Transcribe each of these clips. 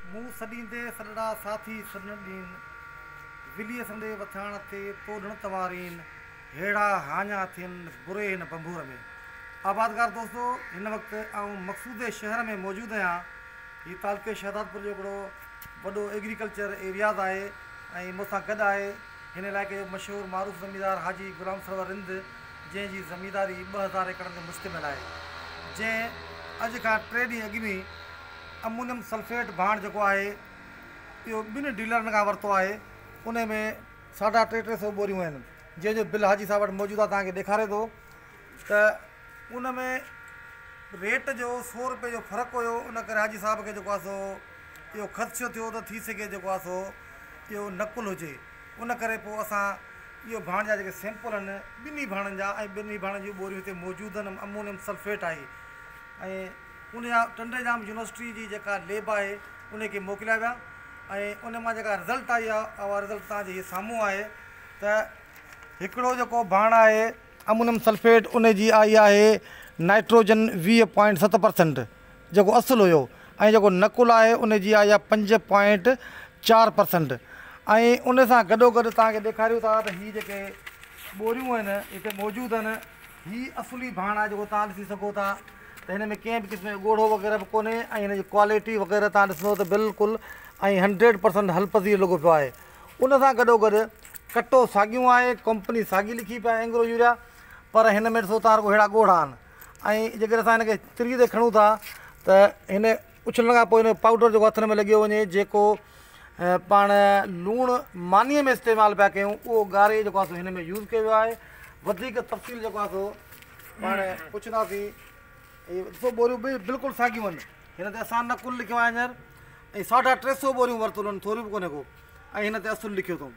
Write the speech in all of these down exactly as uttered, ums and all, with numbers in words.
मुंह सॾींदे सॾड़ा साथी सॾीन विलीअ संदे वथाण ते तोड़ण तवारीन हेड़ा हाञा थियन बुरे हिन बंबूर में। आबादगार दोस्तों, हिन वक्त आऊं मक़सूदे शहर में मौजूद आहियां। ही तालुके शहदादपुर जो हिकिड़ो वॾो एग्रीकल्चर एरियाज़ आहे ऐं मूंसां गॾु आहे हिन इलाइक़े जो मशहूरु मारूफ़ ज़मींदार हाजी गुलाम सरवर रिंद, जंहिंजी ज़मींदारी ॿ हज़ार एकड़नि ते मुश्तमिल आहे, जंहिं अॼु खां टे ॾींहं अॻु में अमोनियम सल्फेट भाण जेको आहे इहो ॿिनि डीलरनि खां वरितो आहे। उन में साढा टे टे सौ बोरियूं आहिनि, जंहिंजो बिल हाजी साहब वटि मौजूदु आहे, तव्हांखे ॾेखारे थो त उन में रेट जो सौ रुपए जो फ़र्क़ु हुयो। उन करे हाजी साहब खे जेको आहे सो इहो ख़दशो थियो त थी सघे जेको आहे सो इहो नकुल हुजे। उन करे पोइ असां इहो भाण जा जेके सैंपल आहिनि ॿिन्ही भाणनि जा ऐं ॿिन्ही भाणनि जूं बोरियूं हिते मौजूदु आहिनि। अमोनियम सल्फेट आहे ऐं उन जा टंडे जाम यूनिवर्सिटी जी जेका लैब आहे उनखे मोकिलिया विया ऐं उन मां जेका रिज़ल्ट आई आहे उहा रिज़ल्ट तव्हांजे हीअ साम्हूं आहे त हिकिड़ो जेको भाण आहे अमोनियम सल्फेट उन जी आई आहे नाइट्रोजन वीह पॉइंट सत परसेंट जेको असुलु हुयो, ऐं जेको नकुल आहे उन जी आई आहे पंज पॉइंट चारि परसेंट। ऐं उन सां गॾोगॾु तव्हांखे ॾेखारियूं था त हीअ जेके बोरियूं आहिनि हिते मौजूदु आहिनि, हीअ असुली भाण आहे जेको तव्हां ॾिसी सघो था त हिन में कंहिं बि क़िस्म जो ॻोढ़ो वग़ैरह बि कोन्हे ऐं हिन जी क्वालिटी वग़ैरह तव्हां ॾिसंदो त बिल्कुलु ऐं हंड्रेड परसेंट हलपज़ीर लॻो पियो आहे। उन सां गॾोगॾु कटो साॻियूं आहे, कंपनी साॻी लिखी पिया आहे एंग्रो यूरिया, पर हिन में ॾिसो तव्हां अहिड़ा ॻोढ़ा आहिनि। ऐं जेकर असां हिनखे तिरी ते खणूं था त हिन उछलण खां पोइ हिन पाउडर जेको हथनि में लॻियो वञे, जेको पाण लूणु मानीअ में इस्तेमालु पिया कयूं, उहो ॻारे जेको आहे सो हिन में यूज़ कयो वियो आहे। वधीक तफ़सील जेको आहे सो पाण पुछंदासीं। इहे ॾिसो बोरियूं बि बिल्कुलु साॻियूं आहिनि, हिन ते असां नकुल लिखियो आहे हींअर, ऐं साढा टे सौ बोरियूं वरितलु आहिनि, थोरियूं बि कोन्हे को, ऐं हिन ते असुलु लिखियो अथऊं।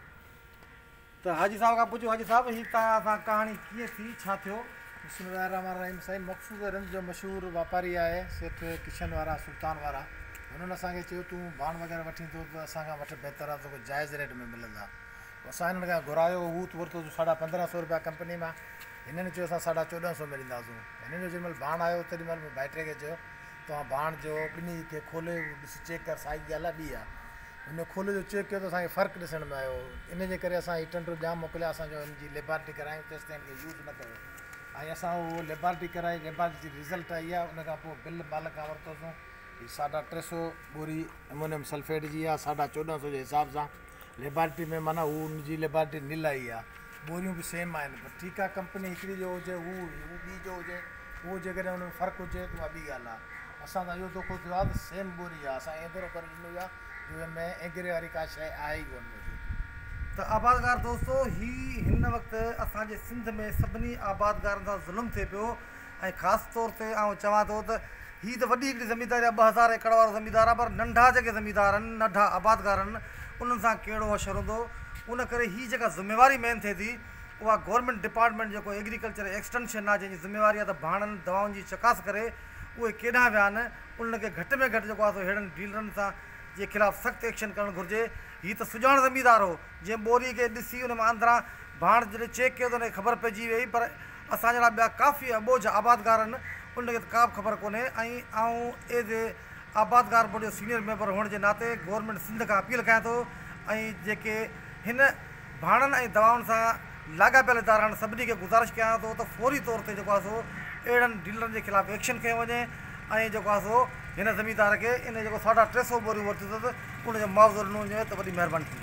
त हाजी साहब खां पुछो, हाजी साहब हीअ तव्हां सां कहाणी कीअं थी, छा थियो? बिस्मिल्लाहिर्रहमानिर्रहीम। साईं मक़सूद रंज जो मशहूरु वापारी आहे, सेठ किशन वारा, सुल्तान वारा। हुननि असांखे चयो तूं भाण वग़ैरह वठी ईंदो त असांखां वटि बहितर आहे, तोखे जाइज़ रेट में मिलंदा। असां हिननि खां घुरायो, हू वरितो साढा पंद्रहं सौ रुपया कंपनी मां, हिननि चयो असां साढा चोॾहं सौ में ॾींदासीं। हिननि जो जेॾीमहिल भाण आयो तेॾी महिल भाइटे खे चयो तव्हां भाण जो ॿिन्ही खे खोले ॾिस, चेक कर, साई ॻाल्हि आहे ॿी आहे। हुन खोले जो चेक कयो त असांखे फ़र्क़ु ॾिसण में आयो। इन जे करे असां हीअ टंडो जाम मोकिलिया, असांजो हिन जी लेबॉरेटरी करायूं तेसि ताईं हिनखे यूज़ न कयो, ऐं असां उहो लेबॉरेटरी कराई, लेबॉरेटरी जी रिज़ल्ट आई आहे। उन खां पोइ बिल माल खां वरितोसीं, हीअ साढा टे सौ बोरी अमोनियम सल्फेट जी आहे, साढा चोॾहं सौ जे हिसाब सां। लेबॉरेटरी में माना हू हुनजी लेबॉरेटरी नील आई आहे, बोरियूं बि सेम आहिनि, पर ठीकु आहे कंपनी हिकिड़ी जो हुजे, हू हू ॿी जो हुजे, उहो जेकॾहिं हुन में फ़र्क़ु हुजे त उहा ॿी ॻाल्हि आहे। असां सां इहो धोखो थियो आहे त सेम बोरी आहे, असां एतिरो करे ॾिनो आहे जो हिन में एंगरे वारी का शइ आहे ई कोन। त आबादगार दोस्तो, ही हिन वक़्तु असांजे सिंध में सभिनी आबादगारनि सां ज़ुल्म थिए पियो, ऐं ख़ासि तौर ते आउं चवां थो त हीअ त वॾी हिकिड़ी ज़मीदारी आहे, ॿ हज़ार एकड़ वारो ज़मीदार आहे, पर नंढा जेके ज़मीदार आहिनि, नंढा आबादगार आहिनि, उन्हनि सां कहिड़ो असरु हूंदो। उन करे हीअ जेका ज़िम्मेवारी मेन थिए थी उहा गवर्नमेंट डिपार्टमेंट जेको एग्रीकल्चर एक्सटेंशन आहे, जंहिंजी ज़िम्मेवारी आहे त भाणनि दवाउनि जी चकास करे उहे केॾांहुं विया आहिनि, उनखे घटि में घटि जेको आहे सो अहिड़नि डीलरनि सां जे ख़िलाफ़ु सख़्तु एक्शन करणु घुरिजे। हीअ त सुञाण ज़मीदार हो, जंहिं ॿोरी खे ॾिसी उन मां अंदरां भाण जॾहिं चेक कयो त हुनखे ख़बर पइजी वई, पर असां जहिड़ा ॿिया काफ़ी अॿोझ आबादगार आहिनि उनखे त का बि ख़बर कोन्हे। ऐं आऊं एज़ ए आबादगार बोर्ड जो सीनियर मेंबर हुअण जे नाते गवर्नमेंट सिंध खां अपील कयां थो, ऐं जेके हिन भाणनि ऐं दवाउनि सां लाॻापियल इदारा आहिनि सभिनी खे गुज़ारिश कयां थो त फौरी तौर ते जेको आहे सो अहिड़नि डीलरनि जे ख़िलाफ़ु एक्शन कयो वञे, ऐं जेको आहे सो हिन ज़मीदार खे इन जेको साढा टे सौ बोरियूं वरितियूं अथसि उनजो मुआवज़ो ॾिनो वञे त वॾी महिरबानी थींदी।